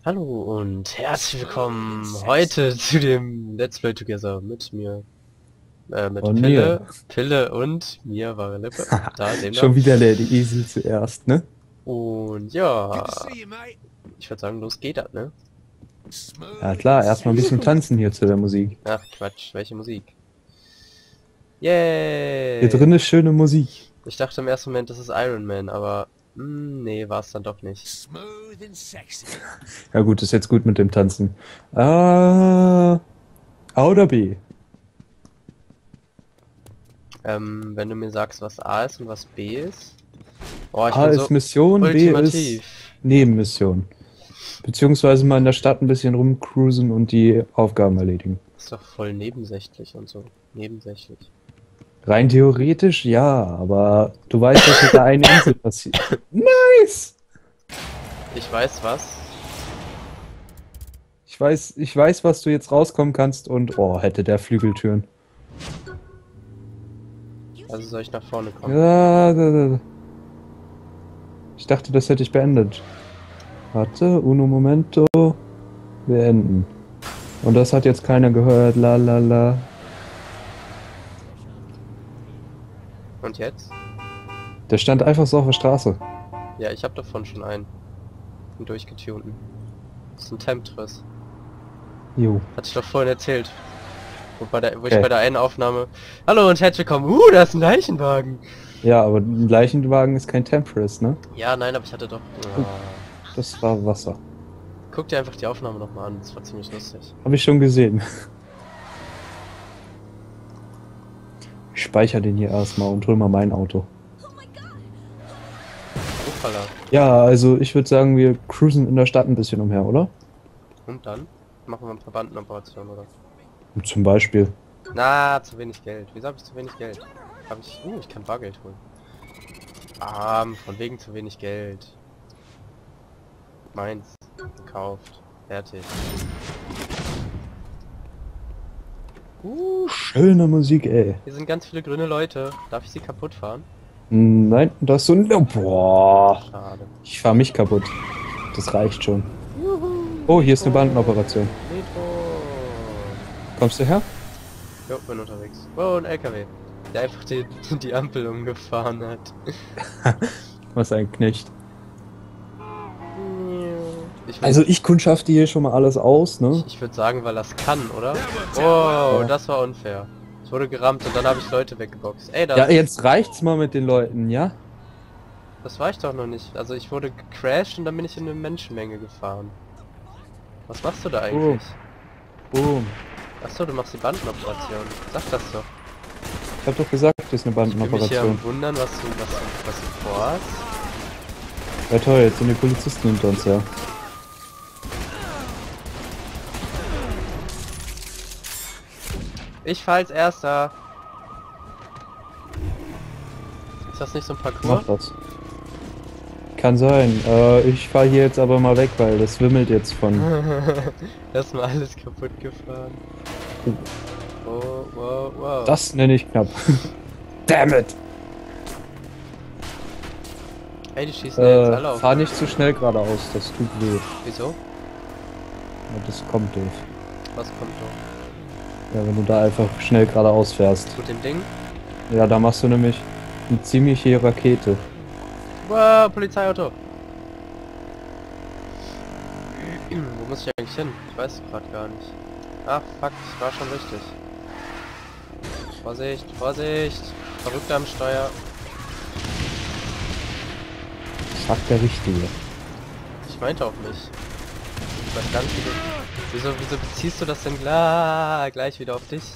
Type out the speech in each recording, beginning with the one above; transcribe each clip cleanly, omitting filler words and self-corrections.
Hallo und herzlich willkommen heute zu dem Let's Play Together mit mir, mit Von mir. Pille und mir wahre Lippe, da, dem da. Schon wieder der Esel zuerst, ne? Und ja, ich würde sagen, los geht das, ne? Ja klar, erstmal ein bisschen tanzen hier zu der Musik. Ach Quatsch, welche Musik? Hier Yay! drin ist schöne Musik. Ich dachte im ersten Moment, das ist Iron Man, aber nee, war es dann doch nicht. Ja gut, ist jetzt gut mit dem Tanzen. A oder B? Wenn du mir sagst, was A ist und was B ist. Oh, ich A bin ist so Mission, B ist ultimativ. Nebenmission. Beziehungsweise mal in der Stadt ein bisschen rumcruisen und die Aufgaben erledigen. Ist doch voll nebensächlich und so. Nebensächlich. Rein theoretisch ja, aber du weißt, was mit der einen Insel passiert. Nice! Ich weiß was. Ich weiß, was du jetzt rauskommen kannst und oh, hätte der Flügeltüren. Also soll ich nach vorne kommen. Ja, ich dachte, das hätte ich beendet. Warte, uno momento, beenden. Und das hat jetzt keiner gehört, la la la. Und jetzt? Der stand einfach so auf der Straße. Ja, ich habe davon schon einen durchgetunten. Das ist ein Temptress. Jo, Hatte ich doch vorhin erzählt. Wo ich okay. bei der einen Aufnahme... Hallo und herzlich willkommen. Da ist ein Leichenwagen. Ja, aber ein Leichenwagen ist kein Tempress, ne? Ja, nein, aber ich hatte doch... Guck, das war Wasser. Guck dir einfach die Aufnahme nochmal an. Das war ziemlich lustig. Habe ich schon gesehen. Ich speichere den hier erstmal und hol mal mein Auto. Upala. Ja, also ich würde sagen, wir cruisen in der Stadt ein bisschen umher, oder? Und dann? Machen wir ein paar Bandenoperationen, oder? Zum Beispiel. Na, zu wenig Geld. Wieso habe ich zu wenig Geld? Ich kann Bargeld holen. Von wegen zu wenig Geld. Meins. Gekauft. Fertig. Schöne Musik, ey. Hier sind ganz viele grüne Leute. Darf ich sie kaputt fahren? Nein, das ist so ein... Boah. Schade. Ich fahre mich kaputt. Das reicht schon. Juhu. Oh, hier ist eine Bandenoperation. Metro. Kommst du her? Jo, bin unterwegs. Oh, ein LKW. Der einfach die Ampel umgefahren hat. Was ein Knecht. Ich Also würde ich kundschafte hier schon mal alles aus, ne? ich würd sagen, weil das kann, oder? Oh, Ja. das war unfair. Ich wurde gerammt und dann habe ich Leute weggeboxt. Ey, Ja, jetzt reicht's mal mit den Leuten, ja? das war ich doch noch nicht. Also ich wurde gecrashed und dann bin ich in eine Menschenmenge gefahren. Was machst du da Boom, eigentlich? boom. Achso, du machst die Bandenoperation. Sag das doch. Ich hab doch gesagt, das ist eine Ich bin mich hier Bandenoperation. am wundern, was du vorhast. Ja toll, jetzt sind die Polizisten hinter uns, ja. Ich fahr als Erster. Ist das nicht so ein Mach Parcours? das. Kann sein. Ich fahre hier jetzt aber mal weg, weil das wimmelt jetzt von... Erstmal alles kaputt gefahren. Wow, wow, wow. Das nenne ich knapp. Damn it! Ey, die schießen ja jetzt alle auf Fahr mich. nicht zu schnell geradeaus, das tut weh. Wieso? Ja, das kommt doof. Was kommt doch? Ja, wenn du da einfach schnell geradeaus fährst. Mit dem Ding? Ja, da machst du nämlich eine ziemliche Rakete. Wow, Polizeiauto. Wo muss ich eigentlich hin? Ich weiß gerade gar nicht. Ach, fuck, ich war schon richtig. Vorsicht, Vorsicht! Verrückter am Steuer. Sagt der Richtige. Ich meinte auch nicht. Ich weiß gar nicht, wieso beziehst du das denn gleich wieder auf dich?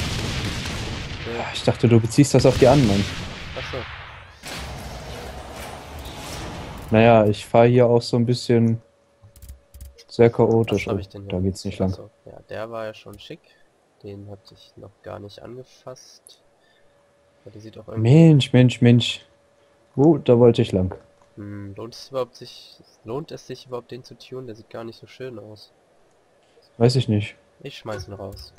Ich dachte, du beziehst das auf die anderen. Achso. Naja, ich fahre hier auch so ein bisschen sehr Was chaotisch. habe Oh, ich denn da hier? geht's nicht lang. Achso, ja, der war ja schon schick. Den hatte ich noch gar nicht angefasst. Aber der sieht auch irgendwie... Mensch, Mensch, Mensch. Oh, da wollte ich lang. Lohnt es sich überhaupt den zu tunen? Der sieht gar nicht so schön aus. Weiß ich nicht. Ich schmeiß ihn raus.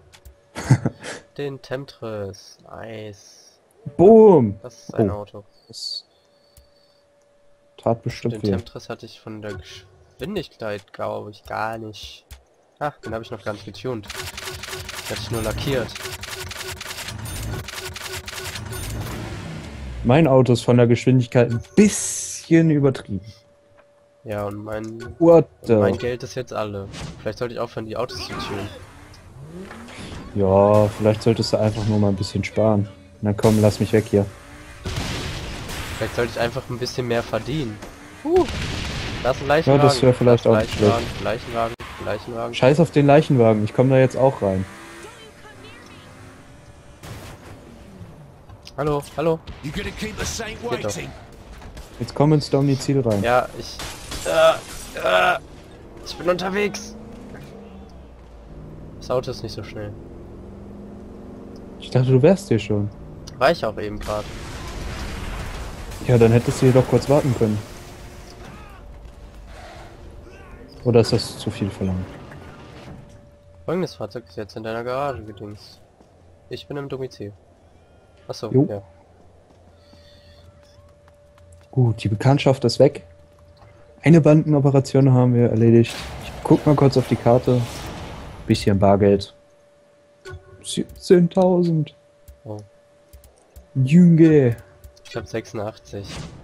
Den Temptress. Nice. Boom! Das ist ein Oh, Auto. das tat Den bestimmt weh. Temptress hatte ich von der Geschwindigkeit, glaube ich, gar nicht. Ach, den habe ich noch gar nicht getuned. Den hatte ich nur lackiert. Mein Auto ist von der Geschwindigkeit ein bisschen übertrieben. Ja, und mein What the? Geld ist jetzt alle. Vielleicht sollte ich aufhören, die Autos zu tunen. Ja, vielleicht solltest du einfach nur mal ein bisschen sparen. Na komm, lass mich weg hier. Vielleicht sollte ich einfach ein bisschen mehr verdienen. Da ist ein Leichenwagen. Ja, das wäre vielleicht Da ist auch nicht schlecht. Leichenwagen. Scheiß auf den Leichenwagen, ich komme da jetzt auch rein. Hallo, hallo. You gonna keep the saint Geht doch. waiting? Jetzt komm ins Domizil rein. Ja, ich bin unterwegs. Das Auto ist nicht so schnell. Ich dachte, du wärst hier schon. War ich auch eben gerade. Ja, dann hättest du hier doch kurz warten können. Oder ist das zu viel verlangt? Folgendes Fahrzeug ist jetzt in deiner Garage gedingst. Ich bin im Domizil. Achso, Jo. ja. Gut, die Bekanntschaft ist weg. Eine Bandenoperation haben wir erledigt. Ich guck mal kurz auf die Karte. Bisschen Bargeld. 17.000. Oh. Junge. Ich hab 86.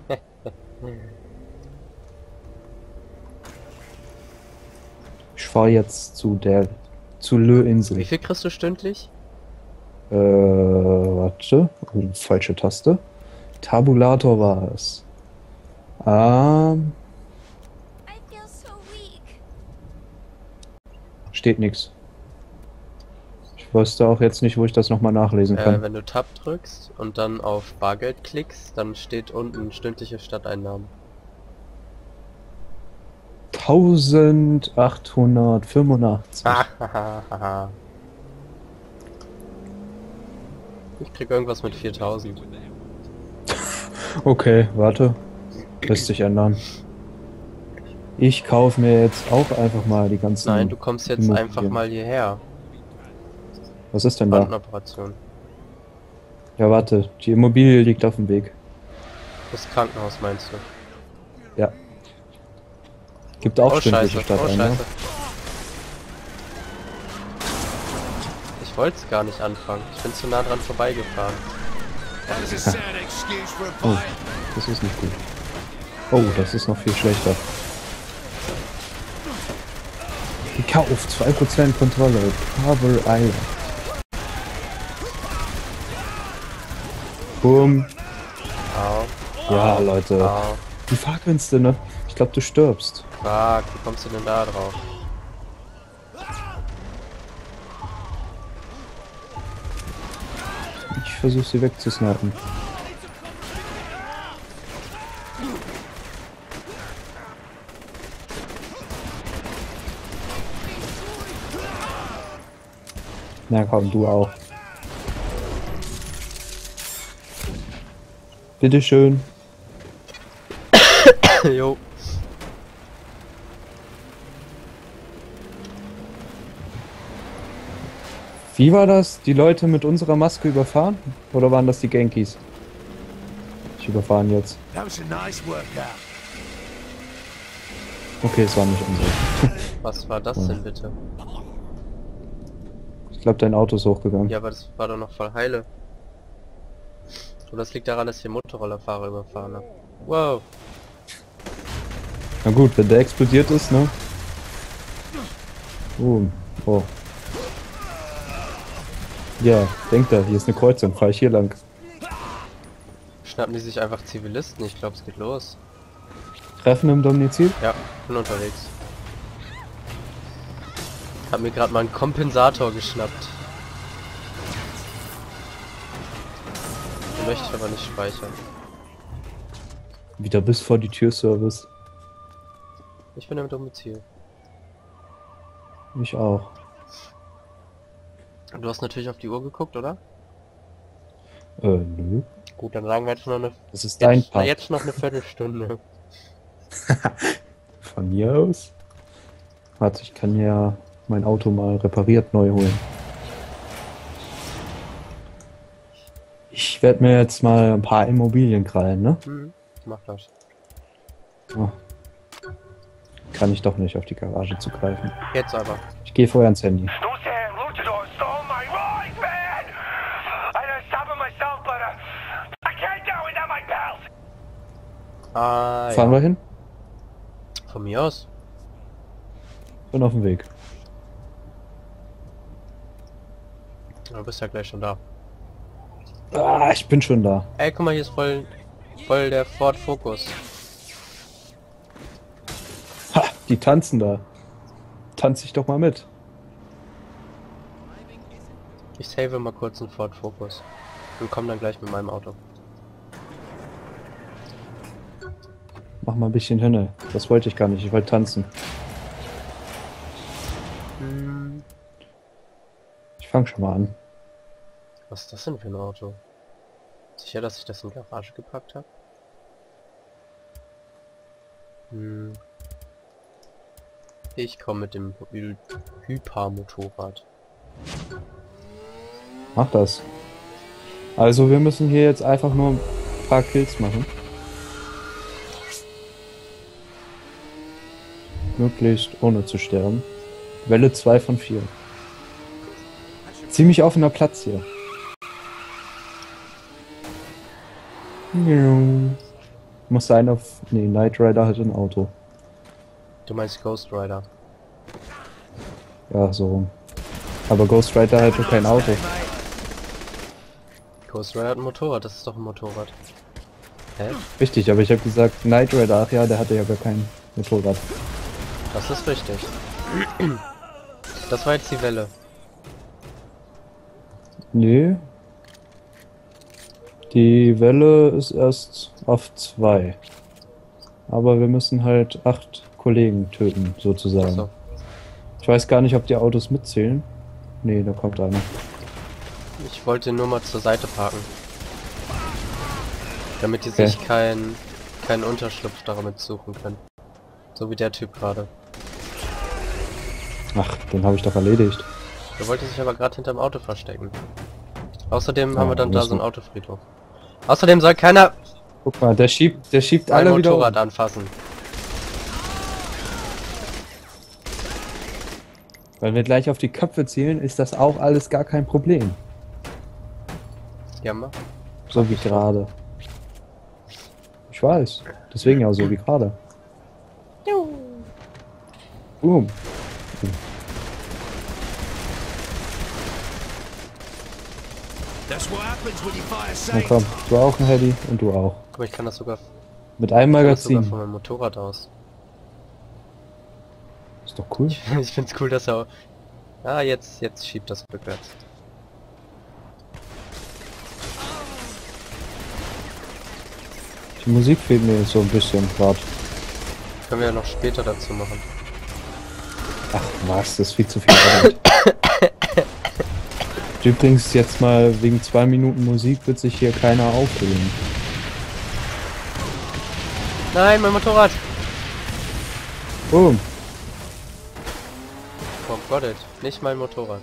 Ich fahre jetzt zu Lö-Insel. Wie viel kriegst du stündlich? Warte. Oh, falsche Taste. Tabulator war es. I feel so weak. Steht nichts. Ich wusste auch jetzt nicht, wo ich das nochmal nachlesen kann. Wenn du Tab drückst und dann auf Bargeld klickst, dann steht unten stündliche Stadteinnahmen. 1885. Hahaha. Ich krieg irgendwas mit 4000. Okay, warte. Lässt sich ändern. Ich kaufe mir jetzt auch einfach mal die ganzen... Nein, du kommst jetzt Immobilien. einfach mal hierher. Was ist denn da? Bandenoperation. Ja, warte. Die Immobilie liegt auf dem Weg. Das Krankenhaus meinst du? Ja. Gibt auch Oh stündliche scheiße, oh Stadteinnahmen. scheiße. Ich wollte es gar nicht anfangen. Ich bin zu nah dran vorbeigefahren. That was a sad excuse for a Oh, fight. das ist nicht gut. Oh, das ist noch viel schlechter. Gekauft, 2% Kontrolle. Cover Island. Boom. Au, Ja, Leute. au. Die Fahrkünste, ne? Ich glaube, du stirbst. Fuck, wie kommst du denn da drauf? Ich versuche sie wegzusnipen. Na komm, du auch. Bitteschön. Jo. Wie war das? Die Leute mit unserer Maske überfahren? Oder waren das die Genkies? Ich überfahren jetzt. That was a nice workout. Okay, es war nicht unsere. Was war das denn bitte? Ich glaube, dein Auto ist hochgegangen. Ja, aber das war doch noch voll heile. Und das liegt daran, dass ich den Motorrollerfahrer überfahren habe. Wow. Na gut, wenn der explodiert ist, ne? Oh. Ja, denkt er, hier ist eine Kreuzung, fahr ich hier lang. Schnappen die sich einfach Zivilisten? Ich glaube, es geht los. Treffen im Domizil? Ja, bin unterwegs. Hab mir gerade mal einen Kompensator geschnappt. Den möchte ich aber nicht speichern. Wieder bis vor die Tür Service. Ich bin im Domizil. Ich auch. Du hast natürlich auf die Uhr geguckt, oder? Nö. Gut, dann sagen wir jetzt noch eine... Das ist dein Part. Jetzt noch eine Viertelstunde. Von mir aus? Warte, ich kann ja mein Auto mal repariert neu holen. Ich werde mir jetzt mal ein paar Immobilien krallen, ne? Mach das. Oh. kann ich doch nicht auf die Garage zugreifen. Jetzt aber. Ich gehe vorher ans Handy. Those damn luchadors stole my ride, man! I done stop it myself, but I can't go without my pals! Ah, Fahren wir hin? Von mir aus. Bin auf dem Weg. Du bist ja gleich schon da. Ah, ich bin schon da. Ey, guck mal, hier ist voll der Ford Focus. Ha, die tanzen da. Tanz ich doch mal mit. Ich save mal kurz einen Ford Focus. Und komm dann gleich mit meinem Auto. Mach mal ein bisschen hin. Das wollte ich gar nicht. Ich wollte tanzen. Ich fang schon mal an. Was ist das denn für ein Auto? Sicher, dass ich das in die Garage gepackt habe? Ich komme mit dem Hyper-Motorrad. Mach das. Also wir müssen hier jetzt einfach nur ein paar Kills machen. Möglichst ohne zu sterben. Welle 2 von 4. Ziemlich offener Platz hier. Muss sein auf... Nee, Knight Rider hat ein Auto. Du meinst Ghost Rider? Ja, so rum. Aber Ghost Rider hat doch kein Auto. Ghost Rider hat ein Motorrad, das ist doch ein Motorrad. Hä? Richtig, aber ich habe gesagt Knight Rider, ach ja, der hatte ja gar kein Motorrad. Das ist richtig. Das war jetzt die Welle. Nee. Die Welle ist erst auf 2. Aber wir müssen halt 8 Kollegen töten, sozusagen. Achso. Ich weiß gar nicht, ob die Autos mitzählen. Nee, da kommt einer. Ich wollte nur mal zur Seite parken. Damit die Okay. sich keinen Unterschlupf damit suchen können. So wie der Typ gerade. Ach, den habe ich doch erledigt. Der wollte sich aber gerade hinterm Auto verstecken. Außerdem haben wir dann das da so einen ist- Autofriedhof. Außerdem soll keiner Guck mal, der schiebt mein alle wieder um. Motorrad anfassen. Wenn wir gleich auf die Köpfe zielen, ist das auch alles gar kein Problem. Ja, mal. So wie gerade. Ich weiß. Deswegen ja so wie gerade. Boom. That's what happens when you fire Na safe. komm, du auch ein Hedy und du auch. Guck mal, ich kann das sogar, Mit einem kann das sogar Magazin. von meinem Motorrad aus. Ist doch cool. Ich find's cool, dass er... Ah, jetzt schiebt das rückwärts. Die Musik fehlt mir jetzt so ein bisschen gerade. Können wir ja noch später dazu machen. Ach was, das ist viel zu viel Arbeit. Übrigens jetzt mal wegen 2 Minuten Musik wird sich hier keiner aufregen. Nein, mein Motorrad! Boom. Oh Gott, nicht mein Motorrad.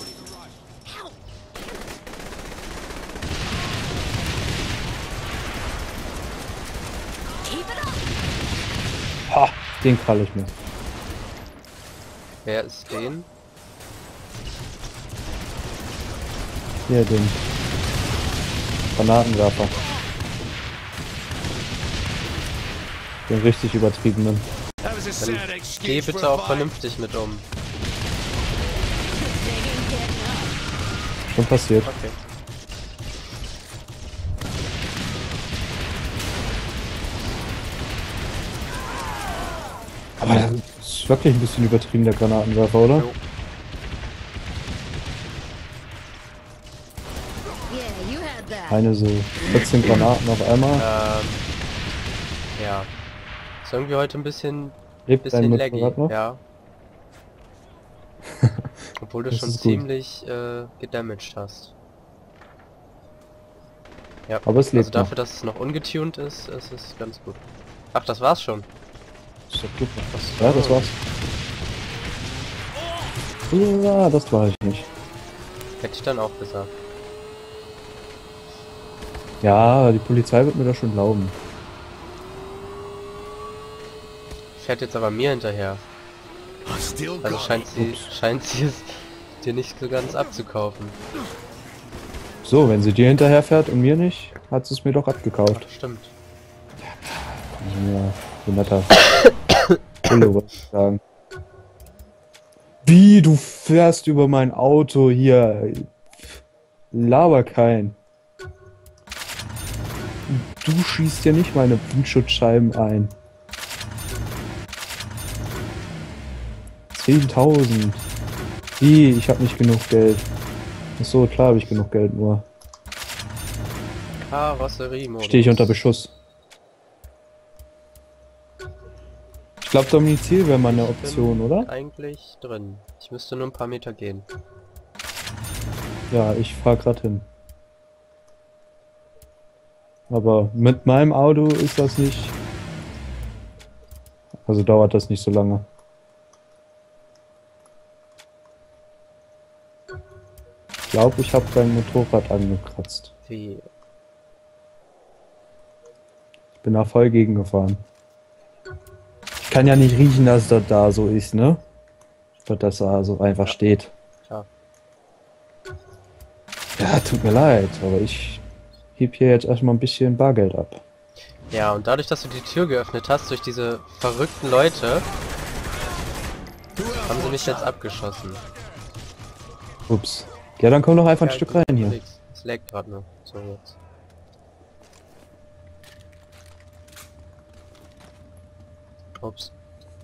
Keep it up. Ha, den krall ich mir. Wer ist den? Hier, den Granatenwerfer. Den richtig übertriebenen. That was a Dann sad geh excuse bitte for a auch fight. vernünftig mit um. Schon passiert. Okay. Aber das ist wirklich ein bisschen übertrieben, der Granatenwerfer, oder? Jo. Yeah, you had that. Eine so 14 Granaten auf einmal. Ja. Ist irgendwie heute ein bisschen Lebt dein laggy. Motorrad noch? Ja. Obwohl du Das schon ist gut. ziemlich gedamaged hast. Ja, Aber es lebt also dafür, dass es noch ungetuned ist, ist es ganz gut. Ach, das war's schon. Ist doch gut. Das, Ja, das war's. Ja, das war ich nicht. Hätte ich dann auch gesagt. Ja, die Polizei wird mir das schon glauben. fährt jetzt aber mir hinterher. I still Also got scheint sie es dir nicht so ganz abzukaufen. So, wenn sie dir hinterher fährt und mir nicht, hat sie es mir doch abgekauft. Stimmt. Ja, so netter. Bulle, wollte ich sagen. Wie, du fährst über mein Auto hier. Laber kein. Du schießt ja nicht meine Windschutzscheiben ein. 10.000. Wie, ich hab nicht genug Geld. Achso, klar habe ich genug Geld, nur Karosserie-Modus. stehe ich unter Beschuss. Ich glaube, Domizil wäre mal eine Option, Bin oder? eigentlich drin. Ich müsste nur ein paar Meter gehen. Ja, ich fahr grad hin. Aber mit meinem Auto ist das nicht... Also dauert das nicht so lange. Ich glaube, ich habe dein Motorrad angekratzt. Wie? Ich bin da voll gegengefahren. Ich kann ja nicht riechen, dass das da so ist, ne? Dass da so einfach steht. Klar. Ja, tut mir leid, aber ich heb hier jetzt erstmal ein bisschen Bargeld ab. Ja, und dadurch, dass du die Tür geöffnet hast, durch diese verrückten Leute, haben sie mich jetzt abgeschossen. Ups. Ja, dann komm doch einfach ein Stück rein hier. Es lag gerade nur. So jetzt. Ups.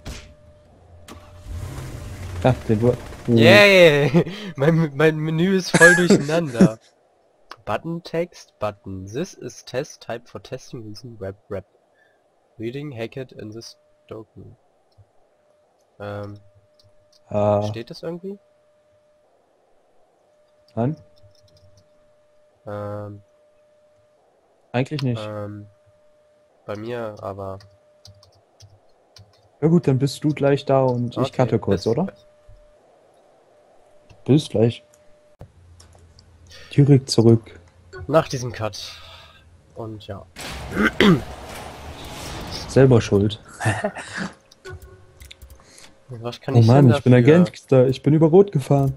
Ja, den du... Yay! mein Menü ist voll durcheinander. Button Text, Button. This is test type for testing using web wrap. Reading Hackett in this document. Steht das irgendwie? Nein? Eigentlich nicht. Bei mir aber... Ja gut, dann bist du gleich da und ich Okay, cutte kurz, bis oder? gleich. Bis gleich. Direkt zurück. Nach diesem Cut. Und ja. Selber schuld. Was kann Oh ich Mann, denn ich bin dafür? ein Gangster. Ich bin über Rot gefahren.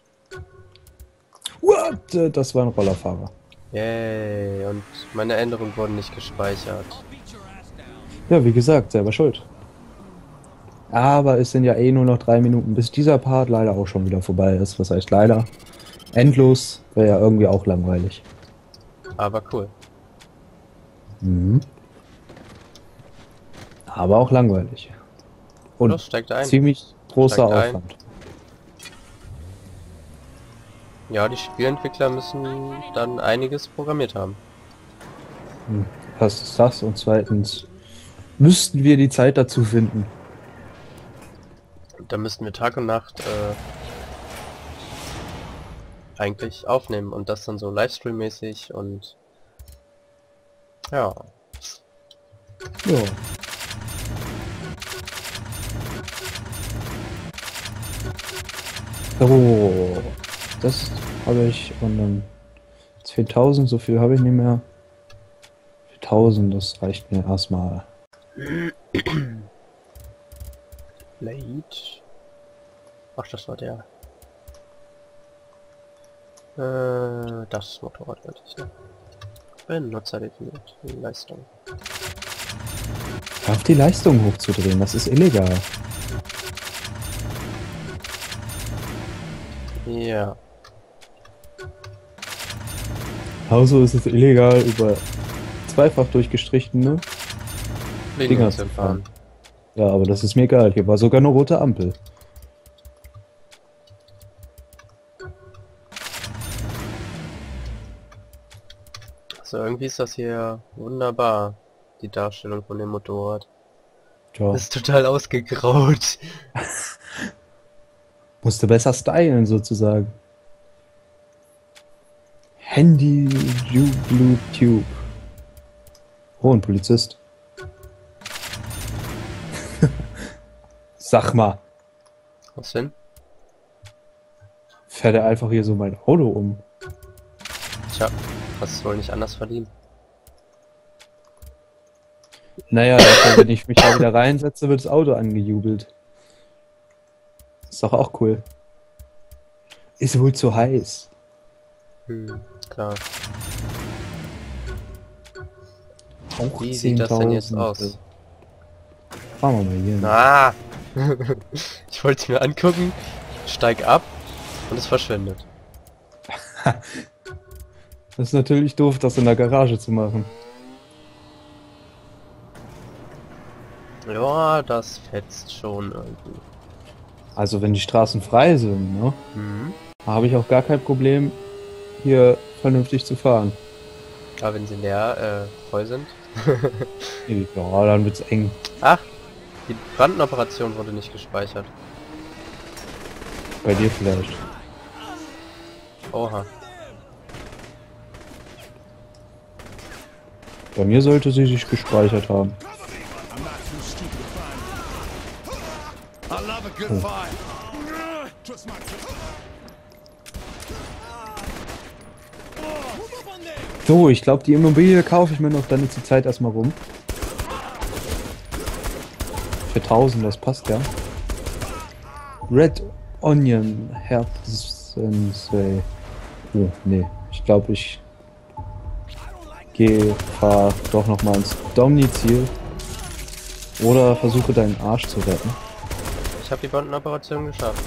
What? Das war ein Rollerfahrer. Yay, und meine Änderungen wurden nicht gespeichert. Ja, wie gesagt, selber schuld. Aber es sind ja eh nur noch 3 Minuten, bis dieser Part leider auch schon wieder vorbei ist. Was heißt leider? Endlos wäre ja irgendwie auch langweilig. Aber cool. Mhm. Aber auch langweilig. Und Los, steigt ein. ziemlich großer Steigt ein. Aufwand. Ja, die Spielentwickler müssen dann einiges programmiert haben. Was ist das? Und zweitens müssten wir die Zeit dazu finden. Da müssten wir Tag und Nacht eigentlich aufnehmen und das dann so Livestream-mäßig und ja. Ja. Oh, das habe ich und dann 10.000, so viel habe ich nicht mehr. 4.000, das reicht mir erstmal. Blade. Ach, das war der. Das Motorrad wollte ich, ne? Benutzer definiert. Leistung. Hör auf die Leistung hochzudrehen, das ist illegal. Ja. Also ist es illegal, über zweifach durchgestrichene Dinger zu fahren. Ja, aber das ist mir egal. Hier war sogar eine rote Ampel. Also irgendwie ist das hier wunderbar, die Darstellung von dem Motorrad. Tja, Das ist total ausgegraut. musste besser stylen sozusagen. Handy Blue Tube. Oh, ein Polizist. Sag mal, Was denn? fährt er einfach hier so mein Auto um? Tja, hast es wohl nicht anders verdient. Naja, dafür, wenn ich mich da wieder reinsetze, wird das Auto angejubelt. Ist doch auch cool. Ist wohl zu heiß. Klar. Auch Wie sieht das denn jetzt 10.000. aus? Fahren wir mal hier. Ah! Ich wollte es mir angucken, steig ab und es verschwindet. Das ist natürlich doof, das in der Garage zu machen. Ja, das fetzt schon irgendwie. Also wenn die Straßen frei sind, ne? Mhm. Habe ich auch gar kein Problem, hier vernünftig zu fahren. Aber wenn sie leer voll sind. Ja, dann wird's eng. Ach, die Bandenoperation wurde nicht gespeichert. Bei dir vielleicht. Oha. Bei mir sollte sie sich gespeichert haben. I'm not too stupid to find it. I love a good fight. Trust my So, ich glaube, die Immobilie kaufe ich mir noch, dann ist die Zeit erstmal rum. Für 1000, das passt ja. Red Onion Herbsensee. Oh, nee. Ich glaube, ich fahr doch noch mal ins Domizil. Oder versuche deinen Arsch zu retten. Ich habe die Bandenoperation geschafft.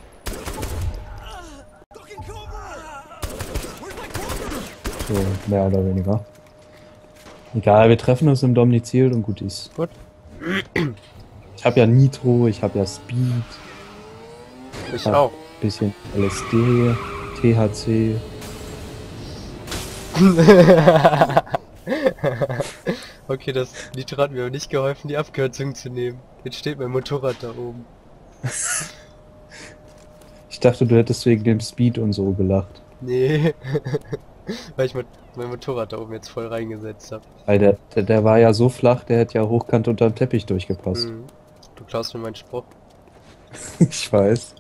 So, mehr oder weniger. Egal, wir treffen uns im Domizil und gut ist. Gut. Ich habe ja Nitro, ich habe ja Speed, Ich auch. bisschen LSD, THC. Okay, das Nitro hat mir aber nicht geholfen, die Abkürzung zu nehmen. Jetzt steht mein Motorrad da oben. Ich dachte, du hättest wegen dem Speed und so gelacht. Nee. Weil ich mein Motorrad da oben jetzt voll reingesetzt habe. Weil der war ja so flach, der hätte ja hochkant unter den Teppich durchgepasst. Mhm. Du klaust mir meinen Spruch. Ich weiß.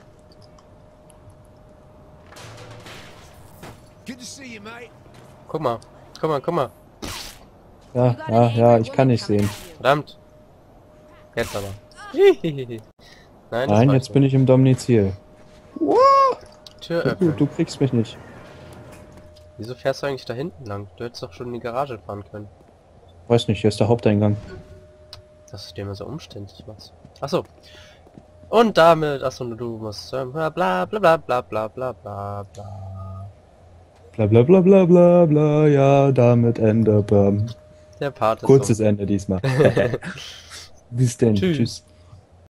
Good to see you, mate. Guck mal. Guck mal, guck mal. Ja, ich kann nicht sehen. Verdammt. Jetzt aber. Nein, das Nein, war jetzt so. bin ich im Domizil. Tür Du, öffnen. du kriegst mich nicht. Wieso fährst du eigentlich da hinten lang? Du hättest doch schon in die Garage fahren können. Weiß nicht, hier ist der Haupteingang. Dass du dir immer so umständlich machst. Achso. Und damit, achso, du musst bla bla bla bla bla bla bla bla bla. Bla bla bla bla bla bla, ja, damit Ende. Der Part ist Kurzes Ende diesmal. Bis denn. Tschüss. Tschüss.